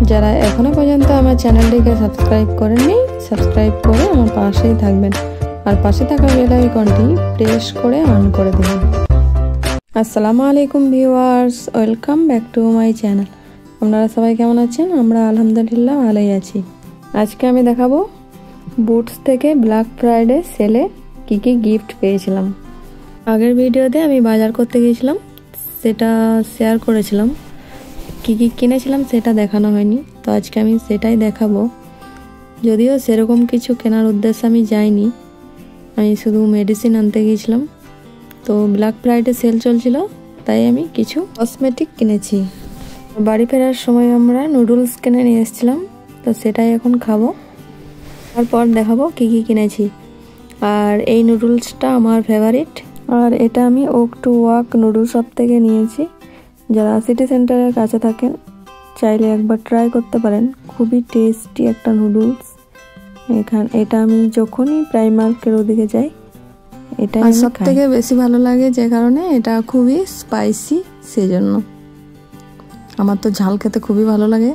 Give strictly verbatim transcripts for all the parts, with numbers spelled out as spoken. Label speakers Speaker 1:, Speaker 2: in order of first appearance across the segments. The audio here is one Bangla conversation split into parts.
Speaker 1: যারা এখনো পর্যন্ত আমার চ্যানেলটিকে সাবস্ক্রাইব করেননি, সাবস্ক্রাইব করে আমার পাশেই থাকবেন আর পাশে থাকা বেল আইকনটি প্রেস করে অন করে দেবেন। আসসালামু আলাইকুম viewers, welcome back to my channel. আপনারা সবাই কেমন আছেন? আমরা আলহামদুলিল্লাহ ভালোই আছি। আজকে আমি দেখাবো বুটস থেকে ব্ল্যাক ফ্রাইডে সেলে কী কী গিফট পেয়েছিলাম। আগের ভিডিওতে আমি বাজার করতে গিয়েছিলাম, সেটা শেয়ার করেছিলাম। কী কী কিনেছিলাম সেটা দেখানো হয়নি, তো আজকে আমি সেটাই দেখাবো। যদিও সেরকম কিছু কেনার উদ্দেশ্যে আমি যাইনি, আমি শুধু মেডিসিন আনতে গিয়েছিলাম। তো ব্ল্যাক ফ্রাইডে সেল চলছিল, তাই আমি কিছু কসমেটিক কিনেছি। বাড়ি ফেরার সময় আমরা নুডলস কিনে নিয়ে এসেছিলাম, তো সেটাই এখন খাবো। তারপর দেখাবো কী কী কিনেছি। আর এই নুডলসটা আমার ফেভারিট, আর এটা আমি Wok to Walk noodles shop থেকে নিয়েছি। যারা সিটি সেন্টারের কাছে থাকেন চাইলে একবার ট্রাই করতে পারেন, খুবই টেস্টি একটা নুডলস। এখান এটা আমি যখনই প্রাইমার্কের ওদিকে যাই এটা সব থেকে বেশি ভালো লাগে, যে কারণে এটা খুবই স্পাইসি, সেজন্য। আমার তো ঝাল খেতে খুবই ভালো লাগে।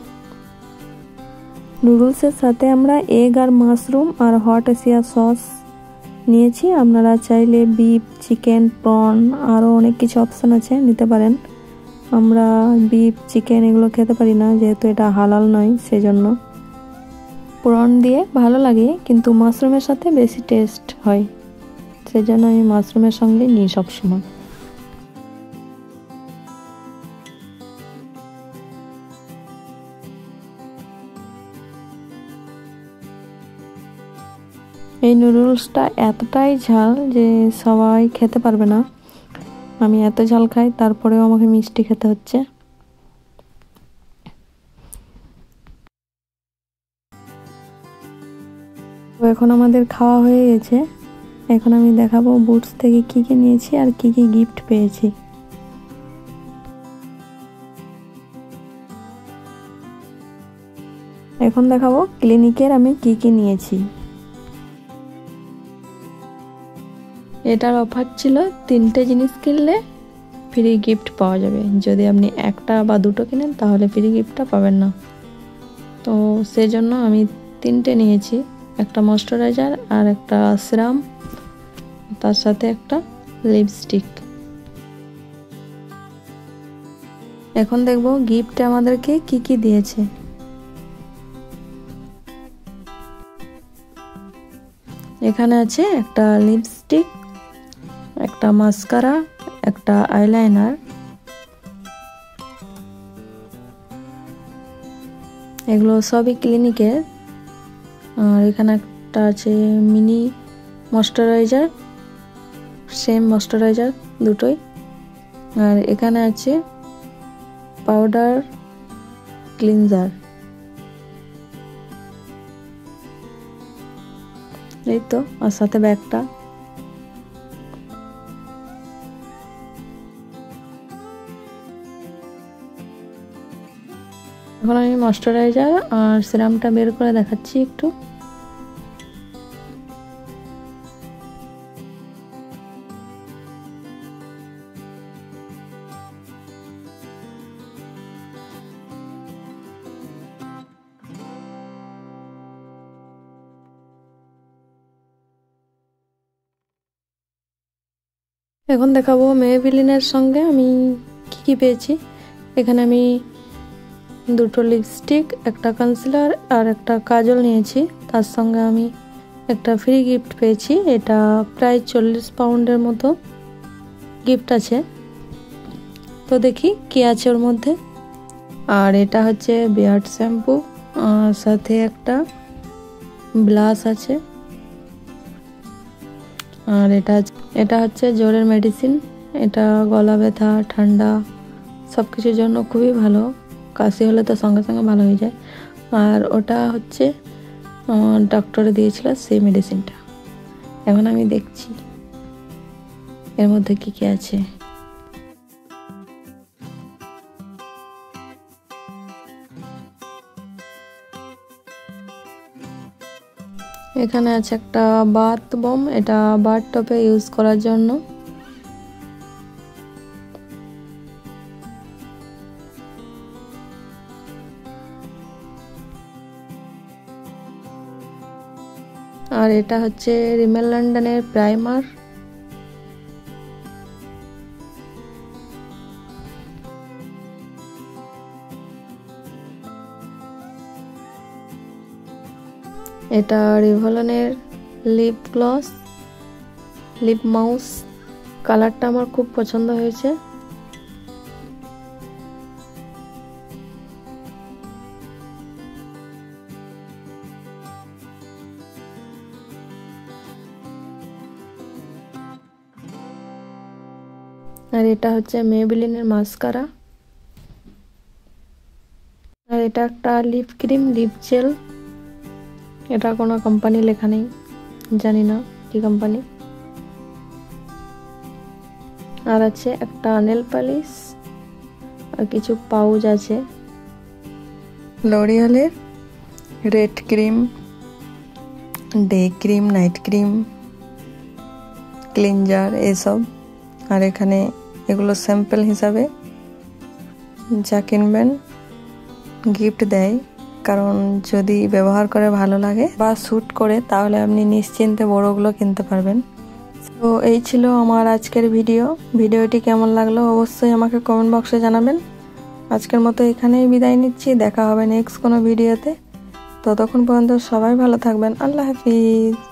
Speaker 1: নুডলসের সাথে আমরা এগ আর মাশরুম আর হট এশিয়া সস নিয়েছি। আপনারা চাইলে বিফ, চিকেন, প্রন আরও অনেক কিছু অপশান আছে, নিতে পারেন। আমরা বিফ, চিকেন এগুলো খেতে পারি না, যেহেতু এটা হালাল নয়, সেজন্য। প্রন দিয়ে ভালো লাগে, কিন্তু মাশরুমের সাথে বেশি টেস্ট হয়, সেজন্য আমি মাশরুমের সঙ্গে নিই সবসময়। এই নুডলসটা এতটাই ঝাল যে সবাই খেতে পারবে না। আমি এত ঝাল খাই, তারপরেও আমাকে মিষ্টি খেতে হচ্ছে। তো এখন আমাদের খাওয়া হয়ে গেছে। এখন আমি দেখাবো বুটস থেকে কী কী নিয়েছি আর কী কী গিফট পেয়েছি। এখন দেখাবো ক্লিনিকের আমি কী কী নিয়েছি। এটার অফার ছিল তিনটে জিনিস কিনলে ফ্রি গিফট পাওয়া যাবে। যদি আপনি একটা বা দুটো কিনেন তাহলে ফ্রি গিফটটা পাবেন না। তো সেজন্য আমি তিনটে নিয়েছি, একটা ময়শ্চারাইজার আর একটা সিরাম, তার সাথে একটা লিপস্টিক। এখন দেখবো গিফটে আমাদেরকে কি কি দিয়েছে। এখানে আছে একটা লিপস্টিক, একটা মাস্কারা, একটা আইলাইনার। এগুলো সবই ক্লিনিকের। আর এখানে একটা আছে মিনি ময়শ্চারাইজার, সেম ময়শ্চারাইজার দুটোই। আর এখানে আছে পাউডার ক্লিনজার। এই তো, আর সাথে ব্যাগটা। এখন আমি ময়শ্চারাইজার আর সিরামটা বের করে দেখাচ্ছি একটু। এখন দেখাবো মেবেলিনের সঙ্গে আমি কি কি পেয়েছি। এখানে আমি দুটো লিপস্টিক, একটা কনসিলার আর একটা কাজল নিয়েছি। তার সঙ্গে আমি একটা ফ্রি গিফট পেয়েছি। এটা প্রায় চল্লিশ পাউন্ডের মতো গিফট আছে। তো দেখি কি আছে ওর মধ্যে। আর এটা হচ্ছে বিয়ার্ড শ্যাম্পু, আর সাথে একটা ব্লাশ আছে। আর এটা এটা হচ্ছে জ্বরের মেডিসিন। এটা গলা ব্যথা, ঠান্ডা সব কিছুর জন্য খুবই ভালো। কাশি হলে তো সঙ্গে সঙ্গে ভালো হয়ে যায়। আর ওটা হচ্ছে ডক্টরে দিয়েছিল সেই মেডিসিনটা। এখন আমি দেখছি এর মধ্যে কি কি আছে। এখানে আছে একটা বাথ বম, এটা বাথ টবে ইউজ করার জন্য। আর এটা হচ্ছে রিমেল লন্ডনের প্রাইমার। এটা রিভলনের লিপ গ্লস, লিপ মাউস। কালারটা আমার খুব পছন্দ হয়েছে। আর এটা হচ্ছে মেবেলিনের মাস্কারা। আর এটা একটা লিপ ক্রিম, লিপ জেল। এটা কোনো কোম্পানি লেখা নেই, জানি না কি কোম্পানি। আর আছে একটা নেল পালিশ আর কিছু পাউচ আছে। লরিয়ালের red cream, day cream, night cream, cleanser এসব। আর এখানে এগুলো স্যাম্পল হিসাবে, যা কিনবেন গিফট দেয়, কারণ যদি ব্যবহার করে ভালো লাগে বা স্যুট করে তাহলে আপনি নিশ্চিন্তে বড়গুলো কিনতে পারবেন। তো এই ছিল আমার আজকের ভিডিও। ভিডিওটি কেমন লাগলো অবশ্যই আমাকে কমেন্ট বক্সে জানাবেন। আজকের মতো এখানেই বিদায় নিচ্ছি, দেখা হবে নেক্সট কোনো ভিডিওতে। ততক্ষণ পর্যন্ত সবাই ভালো থাকবেন। আল্লাহ হাফিজ।